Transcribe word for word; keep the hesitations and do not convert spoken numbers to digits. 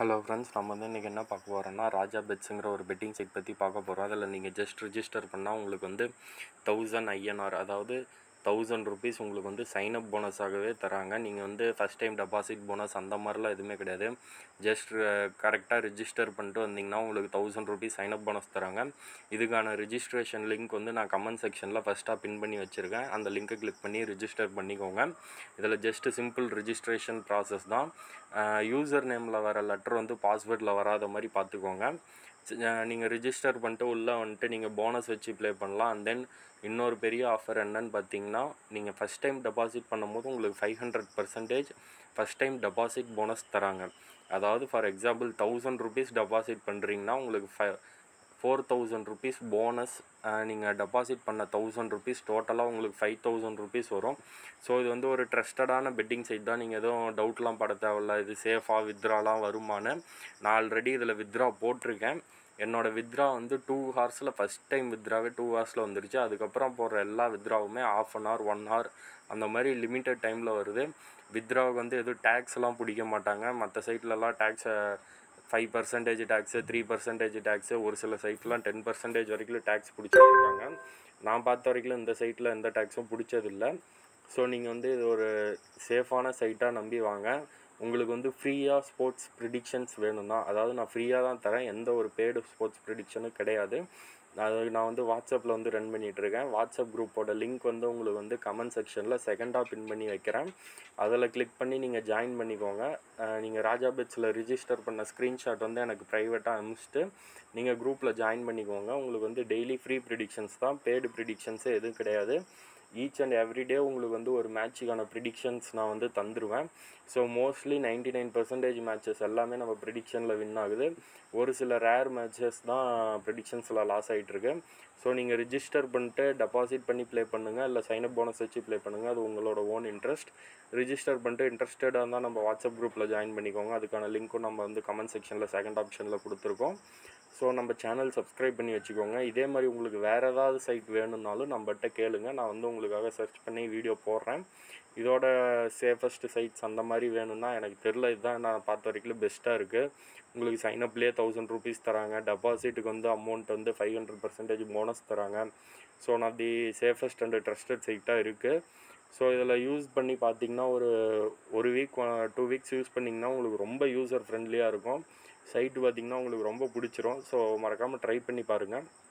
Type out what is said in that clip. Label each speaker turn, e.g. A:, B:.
A: Hello friends, நம்ம வந்து இன்றைக்கி என்ன பார்க்க போகிறோம்னா ராஜா பெட்ஸுங்கிற ஒரு பெட்டிங் சைட் பற்றி பார்க்க போகிறோம். அதில் நீங்கள் ஜஸ்ட் ரிஜிஸ்டர் பண்ணால் உங்களுக்கு வந்து தௌசண்ட் ஐஎன்ஆர் அதாவது தௌசண்ட் ருபீஸ் உங்களுக்கு வந்து சைனப் போனஸாகவே தராங்க. நீங்கள் வந்து ஃபஸ்ட் டைம் டெபாசிட் போனஸ் அந்த மாதிரிலாம் எதுவுமே கிடையாது. ஜஸ்ட் கரெக்டாக ரிஜிஸ்டர் பண்ணிட்டு வந்தீங்கன்னா உங்களுக்கு தௌசண்ட் ருபீஸ் சைனப் போனஸ் தராங்க. இதுக்கான ரிஜிஸ்ட்ரேஷன் லிங்க் வந்து நான் கமெண்ட் செக்ஷனில் ஃபஸ்ட்டாக பின் பண்ணி வச்சுருக்கேன். அந்த லிங்க்கை கிளிக் பண்ணி ரிஜிஸ்டர் பண்ணிக்கோங்க. இதில் ஜஸ்ட்டு சிம்பிள் ரிஜிஸ்ட்ரேஷன் ப்ராசஸ் தான். யூசர் நேமில் வர லெட்டர் வந்து பாஸ்வேர்டில் வராத மாதிரி பார்த்துக்கோங்க. நீங்கள் ரிஜிஸ்டர் பண்ணிட்டு உள்ளே வந்துட்டு நீங்கள் போனஸ் வச்சு ப்ளே பண்ணலாம். அண்ட் தென் இன்னொரு பெரிய ஆஃபர் என்னன்னு பார்த்தீங்கன்னா, நீங்கள் ஃபஸ்ட் டைம் டெபாசிட் பண்ணும்போது உங்களுக்கு five hundred percentage first time deposit bonus தராங்க. அதாவது for example thousand rupees deposit பண்ணுறீங்கன்னா உங்களுக்கு five four thousand rupees bonus. நீங்கள் டெபாசிட் பண்ண தௌசண்ட் ருபீஸ் டோட்டலாக உங்களுக்கு ஃபைவ் தௌசண்ட் ருபீஸ் வரும். ஸோ இது வந்து ஒரு ட்ரஸ்டடான பெட்டிங் சைட் தான். நீங்கள் எதுவும் டவுட்லாம் பட தேவையில்ல, இது சேஃபாக வித்ராலாம் வருமானு. நான் ஆல்ரெடி இதில் வித்ரா போட்டிருக்கேன். என்னோடய வித்ரா வந்து டூ ஹவர்ஸில் ஃபஸ்ட் டைம் வித்ராவே டூ ஹவர்ஸில் வந்துருச்சு. அதுக்கப்புறம் போடுற எல்லா வித்ராவுமே half an hour one hour அந்த மாதிரி லிமிட்டட் டைமில் வருது. வித்ராவுக்கு வந்து எதுவும் டேக்ஸ்லாம் பிடிக்க மாட்டாங்க. மற்ற சைட்லலாம் டேக்ஸை five percentage tax three percentage tax ஒரு சில சைட்லாம் டென் பர்சன்டேஜ் வரைக்கும் டேக்ஸ் பிடிச்சிருக்காங்க. நான் பார்த்த வரைக்கும் இந்த சைட்டில் எந்த டேக்ஸும் பிடிச்சதில்லை. ஸோ நீங்கள் வந்து இது ஒரு சேஃபான சைட்டாக நம்பி வாங்க. உங்களுக்கு வந்து ஃப்ரீயாக ஸ்போர்ட்ஸ் ப்ரிடிக்ஷன்ஸ் வேணும்னா, அதாவது நான் ஃப்ரீயாக தான் தரேன், எந்த ஒரு பெய்டு ஸ்போர்ட்ஸ் ப்ரிடிக்ஷனும் கிடையாது. அது நான் வந்து வாட்ஸ்அப்பில் வந்து ரன் பண்ணிகிட்ருக்கேன். வாட்ஸ்அப் குரூப்போட லிங்க் வந்து உங்களுக்கு வந்து கமெண்ட் செக்ஷனில் செகண்டாக பின் பண்ணி வைக்கிறேன். அதில் கிளிக் பண்ணி நீங்கள் ஜாயின் பண்ணிக்கோங்க. நீங்கள் ராஜா பெட்ஸில் ரிஜிஸ்டர் பண்ண ஸ்க்ரீன்ஷாட் வந்து எனக்கு ப்ரைவேட்டாக அனுப்பிச்சிட்டு நீங்கள் குரூப்பில் ஜாயின் பண்ணிக்கோங்க. உங்களுக்கு வந்து டெய்லி ஃப்ரீ ப்ரிடிக்ஷன்ஸ் தான், பெய்டு ப்ரிடிக்ஷன்ஸே எதுவும் கிடையாது. ஈச் அண்ட் எவ்ரி டே உங்களுக்கு வந்து ஒரு மேட்சுக்கான ப்ரிடிக்ஷன்ஸ் நான் வந்து தந்துடுவேன். So mostly ninety nine percentage matches எல்லாமே நம்ம ப்ரிடிக்ஷனில் வின் ஆகுது. ஒரு சில ரேர் மேட்சஸ் தான் ப்ரிடிக்ஷன்ஸில் லாஸ் ஆகிட்டுருக்கு. ஸோ நீங்கள் ரிஜிஸ்டர் பண்ணிட்டு டெபாசிட் பண்ணி ப்ளே பண்ணுங்கள், இல்லை சைனப் போனஸ் வச்சு ப்ளே பண்ணுங்கள். அது உங்களோட ஓன் இன்ட்ரெஸ்ட். ரிஜிஸ்டர் பண்ணிட்டு இன்ட்ரெஸ்டடாக இருந்தால் நம்ம வாட்ஸ்அப் குரூப்பில் ஜாயின் பண்ணிக்கோங்க. அதுக்கான லிங்க்கும் நம்ம வந்து கமெண்ட் செக்ஷனில் செகண்ட் ஆப்ஷனில் கொடுத்துருக்கோம். ஸோ நம்ம சேனல் சப்ஸ்கிரைப் பண்ணி வச்சுக்கோங்க. இதே மாதிரி உங்களுக்கு வேறு ஏதாவது சைட் வேணும்னாலும் நம்மகிட்ட கேளுங்க, நான் வந்து உங்களுக்காக சர்ச் பண்ணி வீடியோ போடுறேன். இதோட சேஃபஸ்ட் சைட்ஸ் அந்த மாதிரி வேணும்னா எனக்கு தெரில, இதுதான் நான் பார்த்த வரைக்கும் பெஸ்ட்டாக இருக்குது. உங்களுக்கு சைனப்லேயே தௌசண்ட் ருபீஸ் தராங்க, டெபாசிட்டுக்கு வந்து அமௌண்ட் வந்து ஃபைவ் ஹண்ட்ரட் பர்சன்டேஜ் போனஸ் தராங்க. ஸோ நான் தி சேஃபஸ்ட் அண்ட் ட்ரஸ்டட் சைட்டாக இருக்குது. ஸோ இதில் யூஸ் பண்ணி பார்த்திங்கன்னா ஒரு ஒரு வீக் டூ வீக்ஸ் யூஸ் பண்ணிங்கன்னா உங்களுக்கு ரொம்ப யூசர் ஃப்ரெண்ட்லியாக இருக்கும். சைட்டு பார்த்திங்கன்னா உங்களுக்கு ரொம்ப பிடிச்சிரும். ஸோ மறக்காமல் ட்ரை பண்ணி பாருங்கள்.